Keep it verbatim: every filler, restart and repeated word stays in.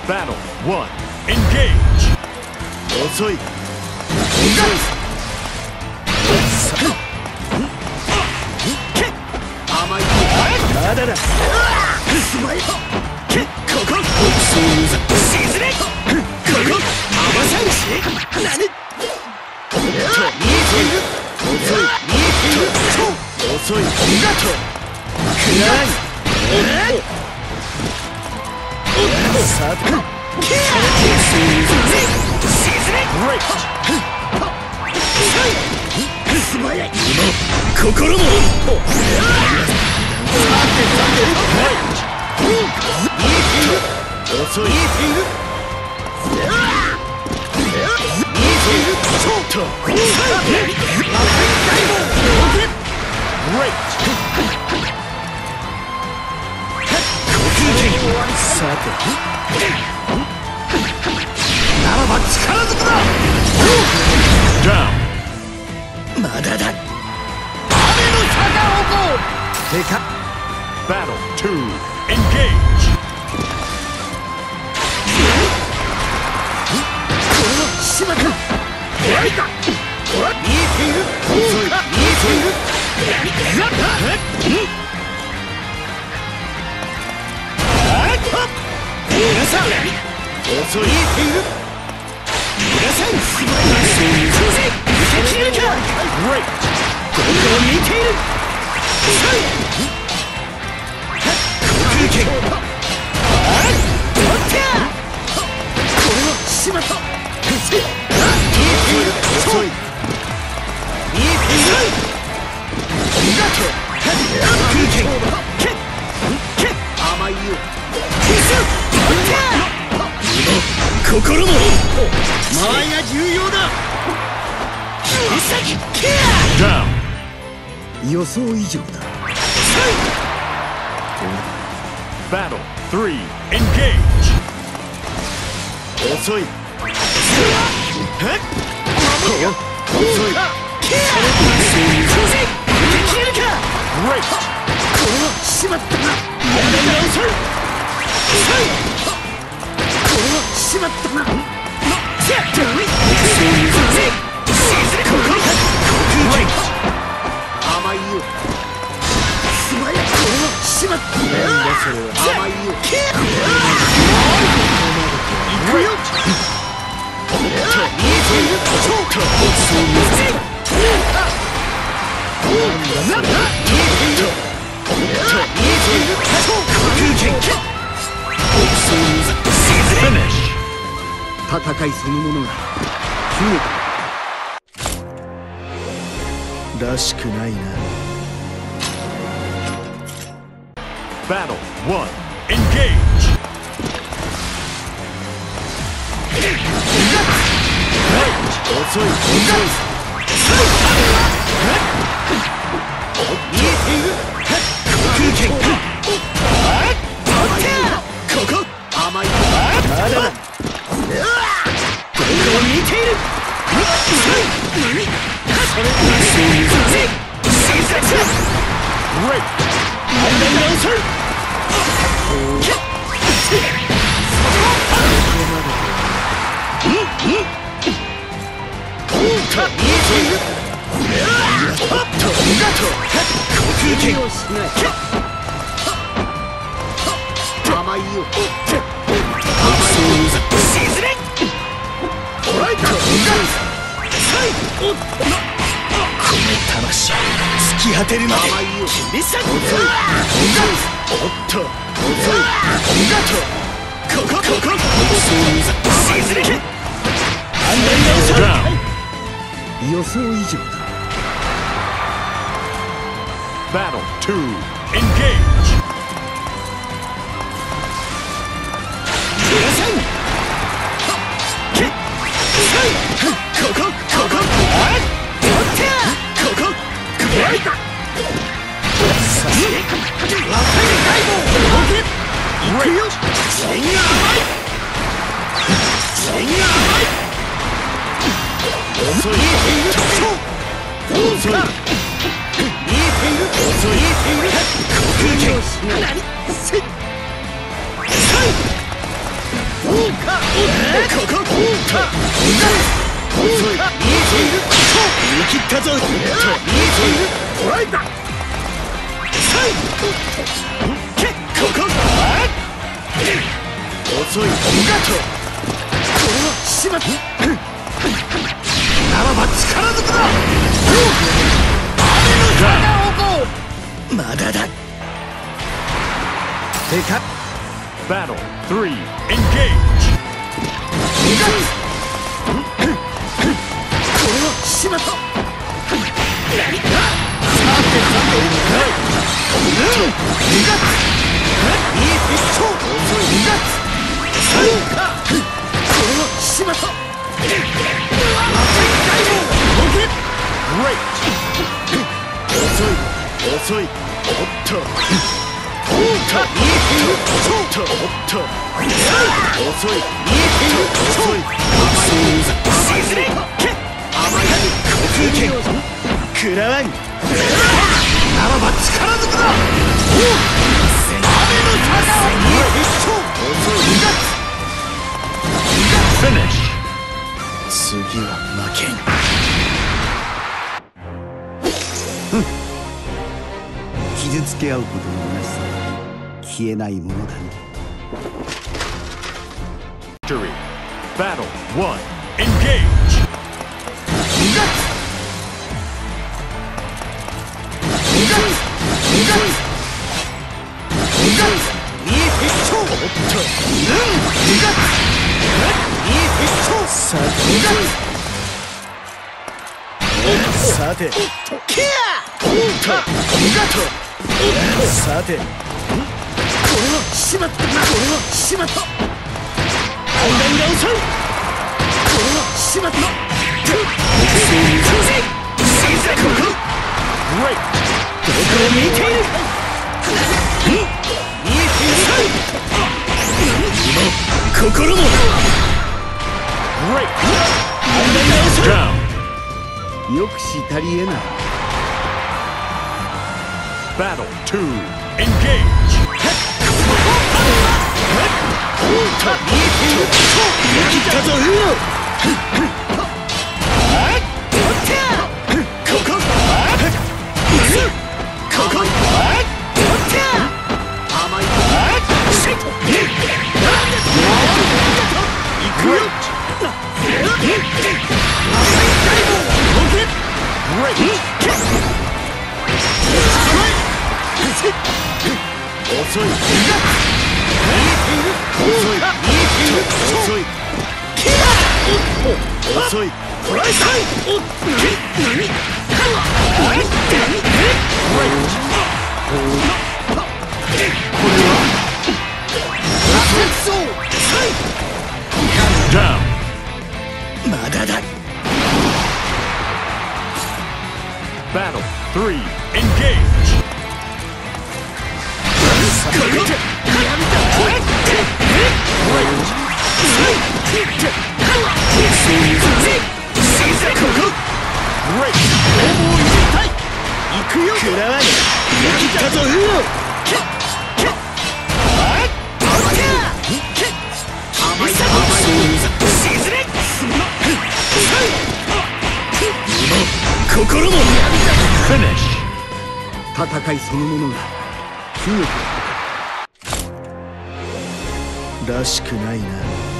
Battle one. Engage. 遅い。甘い。まだだ。すまい。ここ。沈れ。ここ。甘さんし。何。見えている。遅い。見えている。遅い。暗い。さて。素早い。心も。遅い。見えている。見えている。ちょっと。さて。ならば力ずくだ。まだだ。雨の坂をこう。でか。 Battle two. Engage. これはしまった。見えている。見えている。皆さん。遅い。見えている。皆さん。すごい。調整。見せきれるか。 Great. どんどん見ている。空気剣。あっ。取った。これはしまった。見えている。遅い。見えている。ありがとう。空気剣。甘いよ。心も間合いが重要だ。予想以上だ。 Battle three. Engage. 遅い。遅い。 Great. これはしまったな。遅い。これはしまったな。甘いよ。素早い。これはしまった。なんだそれは。甘いよ。行くよ。見えている。なんだ。見えている。見えている。 Finish. 戦いそのものが消えた。らしくないな。 Battle one. Engage. 遅い。遅い。見えている。空気剣。ここ。甘い。まだだ。どんどん見ている。 Great. 甘いよ。この魂突き果てるまで切り裂く。おっと遅い。ここここ。沈れ。予想以上だ。 Battle two. Engage. ここここ。遅い。 ここ遅い、見えている。見切ったぞ。見えている。捉えた。さい。ここ。遅い。ガット。これはしまった。ならば力ずくだ。雨の花をまだだ。でか。 Battle three, engage! しまった。何か。さてさて。うん。にがつ。いいピッチョー。にがつ。そうか。これはしまった。 Great! 遅い。遅い。おっと。おっと。見えている。ちょっと。おっと。遅い。見えている。遅い。沈め。甘やみ呼吸権食らわん。ならば力ずくだ。おう。雨の坂を見えてしょ。遅い。 Finish! 次は負けん。傷つけ合うことの虚しさは消えないものだね。 Victory! Battle one, engage! さて、ケア。さて、これはしまった。これはしまった。判断が遅い。これはしまった。 Great! どこを見ている。見えている。心も。 Great! 判断が遅い。 Down! よくし足りえない。 Battle two, engage! 見切ったぞ。ここ。ここ。甘い。行くよ。 Great! 遅い。遅い。遅い。遅い。トライサイ。おっ。何。 Down! まだだ。 Battle three, engage! 心も Finish! 戦いそのものが強くらしくないな。